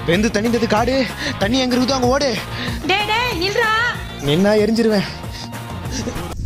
வெந்து தணிந்தது காடு, தண்ணி எங்க இருக்குதோ அங்க ஓடு. டேய் டேய் நில்றா. நின்னா எரிஞ்சிருவேன்.